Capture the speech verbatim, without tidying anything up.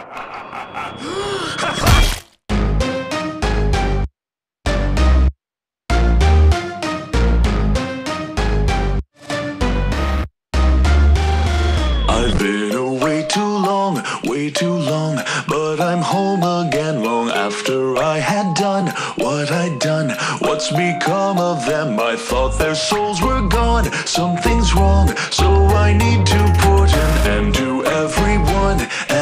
I've been away too long, way too long, but I'm home again long after I had done what I'd done. What's become of them? I thought their souls were gone. Something's wrong, so I need to put an end to everyone